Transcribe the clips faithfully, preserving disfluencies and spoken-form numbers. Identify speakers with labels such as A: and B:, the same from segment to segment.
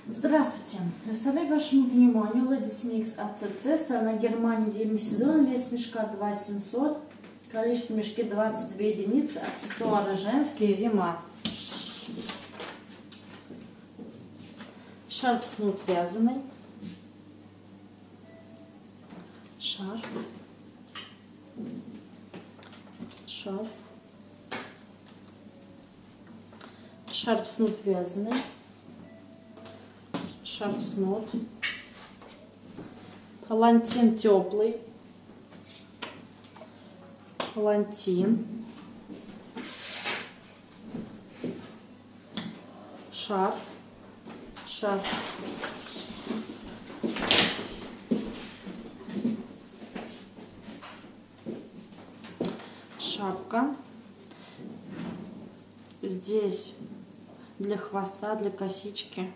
A: Здравствуйте! Представляю вашему вниманию Ladies Mix от АЦЦ, страна Германия, демисезон, вес мешка два тысячи семьсот, количество мешки двадцать две единицы, аксессуары женские, зима. Шарф снуд вязаный, шарф, шарф, шарф снуд вязаный, шарф снуд, палантин теплый, палантин, шарф, шарф, шапка. Здесь для хвоста, для косички.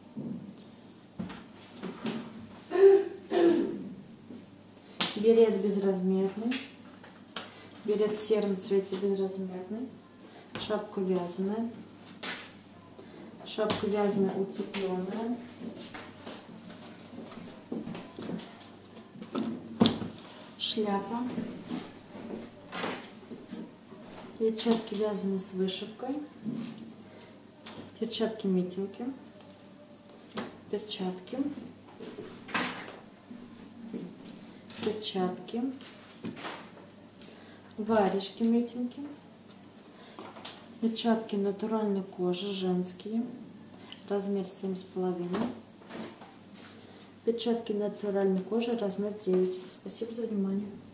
A: Берет безразмерный. Берет в сером цвете безразмерный. Шапка вязаная. Шапка вязаная утепленная. Шляпа. Перчатки вязаные с вышивкой. Перчатки-митинги. Перчатки. Перчатки. Варежки-митинги. Перчатки натуральной кожи, женские. Размер семь с половиной. Перчатки натуральной кожи, размер девять. Спасибо за внимание.